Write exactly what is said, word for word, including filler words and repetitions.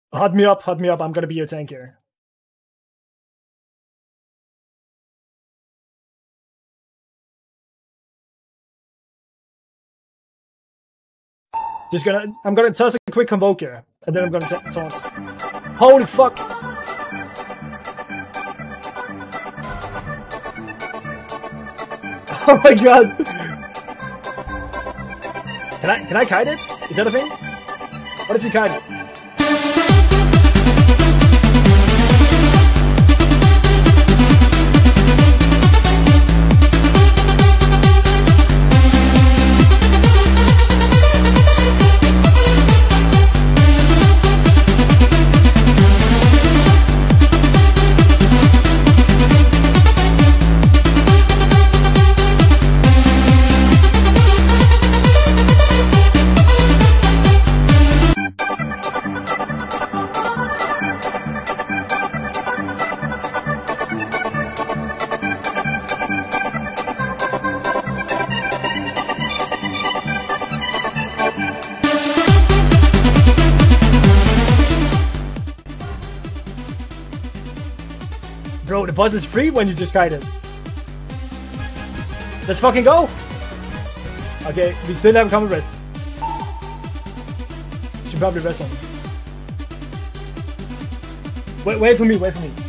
Hot me up, hot me up. I'm gonna be your tank here. Just gonna, I'm gonna toss a quick convoke here, and then I'm gonna taunt. Holy fuck! Oh my god! Can I, can I kite it? Is that a thing? What if you kite it? Bro, the boss is free when you just kite it. Let's fucking go! Okay, we still have a common rest. Should probably rest on. Wait, wait for me, wait for me.